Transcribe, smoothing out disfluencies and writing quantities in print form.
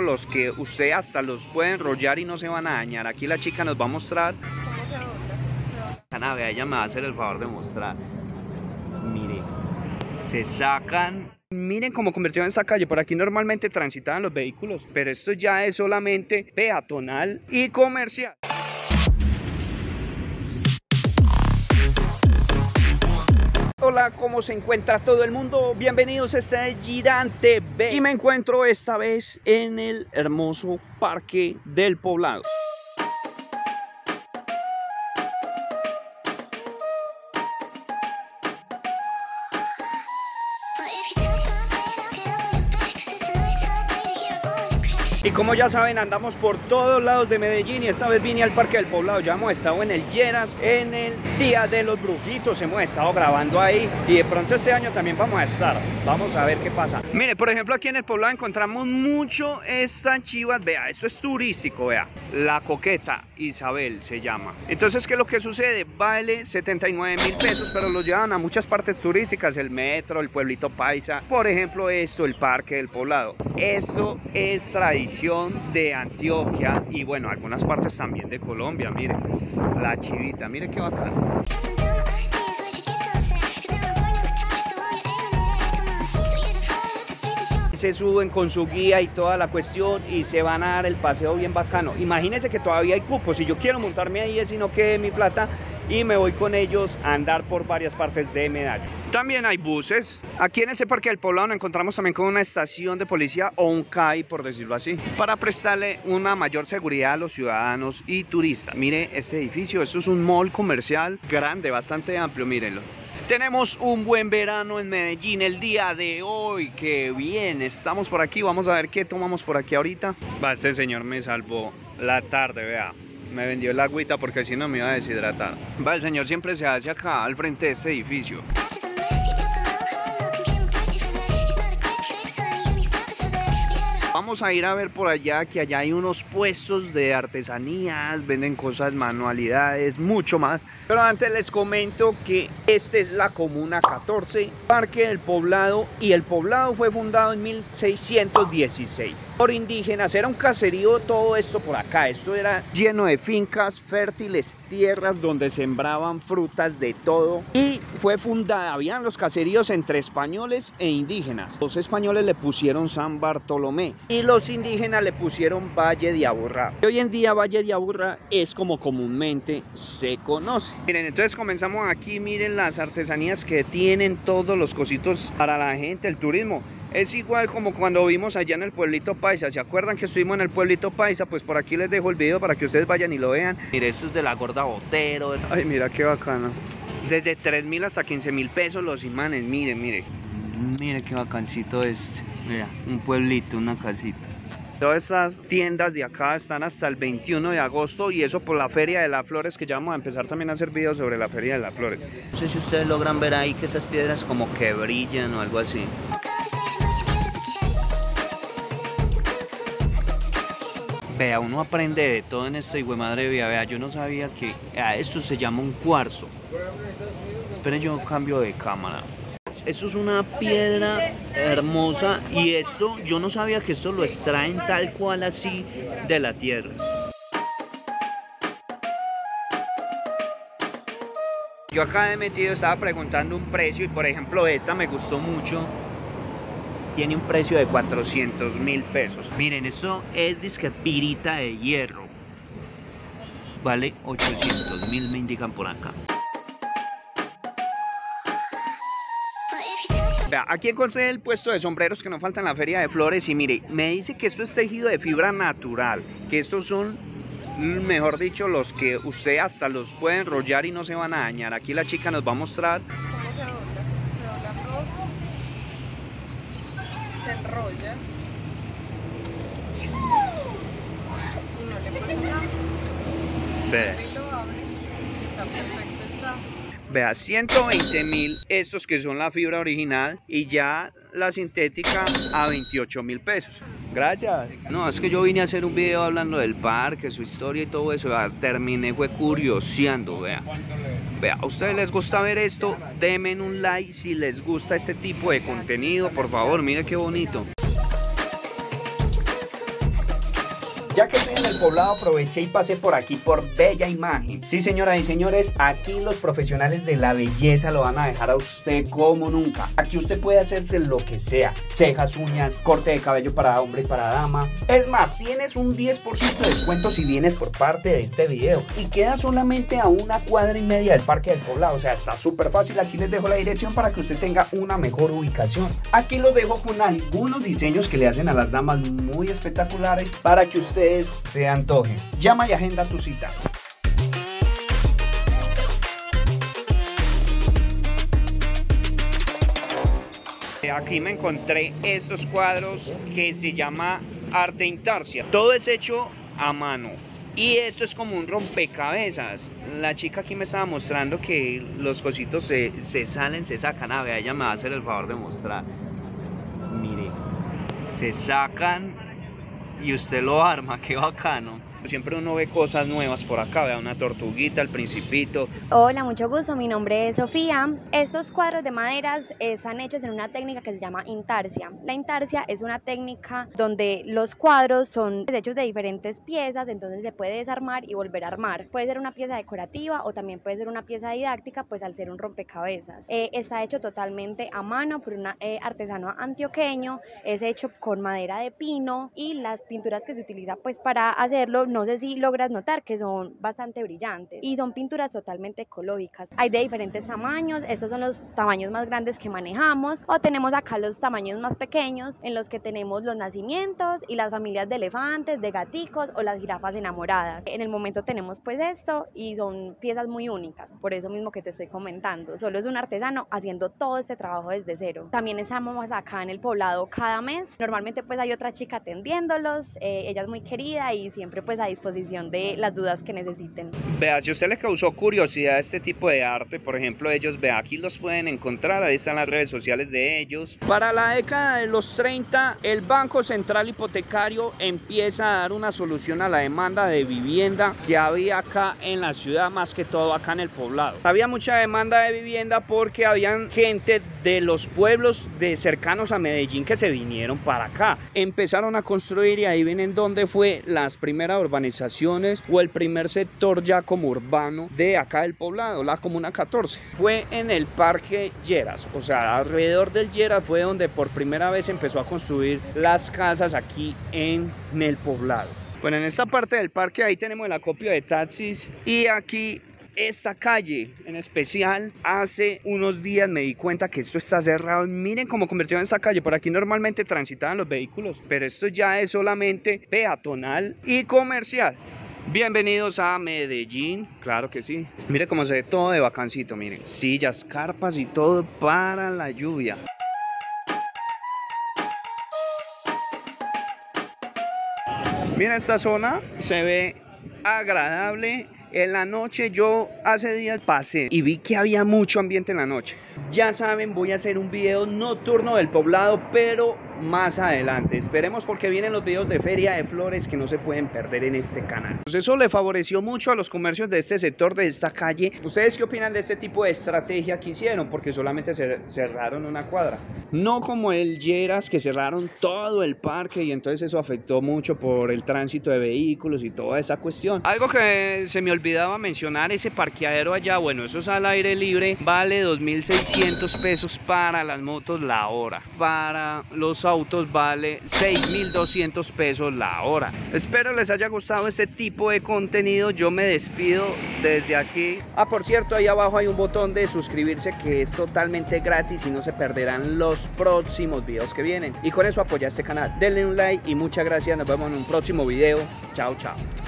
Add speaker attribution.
Speaker 1: los que usted hasta los puede enrollar y no se van a dañar. Aquí la chica nos va a mostrar.
Speaker 2: ¿Cómo se dobla?
Speaker 1: Ana, vea, ella me va a hacer el favor de mostrar. Mire, se sacan. Miren cómo convirtieron esta calle. Por aquí normalmente transitaban los vehículos, pero esto ya es solamente peatonal y comercial. Hola, ¿cómo se encuentra todo el mundo? Bienvenidos a este Girante B. Y me encuentro esta vez en el hermoso Parque del Poblado. Y como ya saben, andamos por todos lados de Medellín y esta vez vine al Parque del Poblado. Ya hemos estado en el Lleras, en el Día de los Brujitos, hemos estado grabando ahí y de pronto este año también vamos a estar. Vamos a ver qué pasa. Mire, por ejemplo, aquí en el Poblado encontramos mucho estas chivas. Vea, esto es turístico, vea. La Coqueta Isabel se llama. Entonces, ¿qué es lo que sucede? Vale 79.000 pesos, pero los llevan a muchas partes turísticas, el metro, el pueblito paisa. Por ejemplo, esto, el Parque del Poblado. Esto es tradición de Antioquia y bueno, algunas partes también de Colombia. Mire, la chivita, mire qué bacán. Se suben con su guía y toda la cuestión y se van a dar el paseo bien bacano. Imagínense que todavía hay cupos. Si yo quiero montarme ahí, es sino que mi plata y me voy con ellos a andar por varias partes de Medallo. También hay buses. Aquí en ese Parque del Poblado nos encontramos también con una estación de policía o un CAI, por decirlo así, para prestarle una mayor seguridad a los ciudadanos y turistas. Mire este edificio, esto es un mall comercial grande, bastante amplio, mírenlo. Tenemos un buen verano en Medellín el día de hoy, qué bien, estamos por aquí, vamos a ver qué tomamos por aquí ahorita. Va, este señor me salvó la tarde, vea, me vendió el agüita porque si no me iba a deshidratar. Va, el señor siempre se hace acá al frente de este edificio. Vamos a ir a ver por allá, que allá hay unos puestos de artesanías, venden cosas, manualidades, mucho más. Pero antes les comento que esta es la Comuna 14, Parque del Poblado, y el poblado fue fundado en 1616 por indígenas. Era un caserío todo esto por acá. Esto era lleno de fincas, fértiles tierras donde sembraban frutas de todo. Y fue fundada, habían los caseríos entre españoles e indígenas. Los españoles le pusieron San Bartolomé y los indígenas le pusieron Valle de Aburrá. Y hoy en día Valle de Aburrá es como comúnmente se conoce. Miren, entonces comenzamos aquí, miren las artesanías que tienen, todos los cositos para la gente, el turismo. Es igual como cuando vimos allá en el pueblito paisa. ¿Se acuerdan que estuvimos en el pueblito paisa? Pues por aquí les dejo el video para que ustedes vayan y lo vean. Mire, esto es de la Gorda Botero. Ay, mira qué bacano. Desde 3.000 hasta 15.000 pesos los imanes, miren, miren. Mire qué bacancito este. Mira, un pueblito, una casita. Todas estas tiendas de acá están hasta el 21 de agosto y eso por la Feria de las Flores, que ya vamos a empezar también a hacer videos sobre la Feria de las Flores. No sé si ustedes logran ver ahí que esas piedras como que brillan o algo así. Vea, uno aprende de todo en esta hijuemadre vida. Vea, yo no sabía que esto se llama un cuarzo. Esperen, yo cambio de cámara. Esto es una piedra hermosa y esto, yo no sabía que esto lo extraen tal cual así de la tierra. Yo acá de metido estaba preguntando un precio y por ejemplo esta me gustó mucho. Tiene un precio de 400.000 pesos. Miren, esto es disque pirita de hierro. Vale 800.000 me indican por acá. Vea, aquí encontré el puesto de sombreros que no falta en la Feria de Flores y mire, me dice que esto es tejido de fibra natural, que estos son, mejor dicho, los que usted hasta los puede enrollar y no se van a dañar. Aquí la chica nos va a mostrar.
Speaker 2: ¿Cómo se dobla? Se dobla todo. Se enrolla. Y no le pasa nada.
Speaker 1: Vea.
Speaker 2: Y lo abre. Está perfecto, está.
Speaker 1: Vea, 120.000 estos que son la fibra original y ya la sintética a 28.000 pesos. Gracias. No, es que yo vine a hacer un video hablando del parque, su historia y todo eso. Vea, terminé fue curioseando, vea. Vea, a ustedes les gusta ver esto, denme un like si les gusta este tipo de contenido, por favor, mire qué bonito. Ya que estoy en el Poblado, aproveché y pasé por aquí por Bella Imagen. Sí, señoras y señores, aquí los profesionales de la belleza lo van a dejar a usted como nunca. Aquí usted puede hacerse lo que sea: cejas, uñas, corte de cabello para hombre y para dama. Es más, tienes un 10% de descuento si vienes por parte de este video. Y queda solamente a 1,5 cuadras del Parque del Poblado. O sea, está súper fácil. Aquí les dejo la dirección para que usted tenga una mejor ubicación. Aquí los dejo con algunos diseños que le hacen a las damas muy espectaculares para que ustedes se antojen. Llama y agenda tu cita. Aquí me encontré estos cuadros que se llama arte intarsia. Todo es hecho a mano. Y esto es como un rompecabezas. La chica aquí me estaba mostrando que los cositos se salen, se sacan. A ver, ella me va a hacer el favor de mostrar. Mire, se sacan y usted lo arma, qué bacano. Siempre uno ve cosas nuevas por acá, vea una tortuguita, el principito.
Speaker 3: Hola, mucho gusto, mi nombre es Sofía. Estos cuadros de maderas están hechos en una técnica que se llama intarsia. La intarsia es una técnica donde los cuadros son hechos de diferentes piezas, entonces se puede desarmar y volver a armar. Puede ser una pieza decorativa o también puede ser una pieza didáctica, pues al ser un rompecabezas. Está hecho totalmente a mano por un artesano antioqueño, es hecho con madera de pino y las pinturas que se utiliza pues para hacerlo, no sé si logras notar que son bastante brillantes y son pinturas totalmente ecológicas. Hay de diferentes tamaños, estos son los tamaños más grandes que manejamos, o tenemos acá los tamaños más pequeños en los que tenemos los nacimientos y las familias de elefantes, de gaticos o las jirafas enamoradas. En el momento tenemos pues esto y son piezas muy únicas, por eso mismo que te estoy comentando. Solo es un artesano haciendo todo este trabajo desde cero. También estamos acá en el Poblado cada mes. Normalmente pues hay otra chica atendiéndolos, ella es muy querida y siempre pues a disposición de las dudas que necesiten.
Speaker 1: Vea, si a usted le causó curiosidad este tipo de arte, por ejemplo, ellos, vea, aquí los pueden encontrar, ahí están las redes sociales de ellos. Para la década de los 30, el Banco Central Hipotecario empieza a dar una solución a la demanda de vivienda que había acá en la ciudad, más que todo acá en el Poblado. Había mucha demanda de vivienda porque habían gente de los pueblos cercanos a Medellín que se vinieron para acá. Empezaron a construir y ahí vienen donde fue las primeras urbanizaciones o el primer sector ya como urbano de acá del Poblado, la Comuna 14. Fue en el Parque Lleras, o sea, alrededor del Lleras fue donde por primera vez empezó a construir las casas aquí en el Poblado. Bueno, en esta parte del parque ahí tenemos el acopio de taxis y aquí esta calle en especial, hace unos días me di cuenta que esto está cerrado. Miren cómo convirtieron esta calle. Por aquí normalmente transitaban los vehículos, pero esto ya es solamente peatonal y comercial. Bienvenidos a Medellín, claro que sí. Mire cómo se ve todo de bacancito, miren. Sillas, carpas y todo para la lluvia. Mira, esta zona se ve agradable. En la noche, yo hace días pasé y vi que había mucho ambiente en la noche. Ya saben, voy a hacer un video nocturno del Poblado, pero más adelante. Esperemos, porque vienen los videos de Feria de Flores que no se pueden perder en este canal. Pues eso le favoreció mucho a los comercios de este sector, de esta calle. ¿Ustedes qué opinan de este tipo de estrategia que hicieron? Porque solamente cerraron una cuadra. No como el Lleras, que cerraron todo el parque y entonces eso afectó mucho por el tránsito de vehículos y toda esa cuestión. Algo que se me olvidaba mencionar, ese parqueadero allá, bueno, eso es al aire libre, vale 2.600 pesos para las motos la hora. Para los autos vale 6.200 pesos la hora. Espero les haya gustado este tipo de contenido. Yo me despido desde aquí. Por cierto, ahí abajo hay un botón de suscribirse que es totalmente gratis y no se perderán los próximos videos que vienen. Y con eso apoya este canal. Denle un like y muchas gracias. Nos vemos en un próximo video. Chao, chao.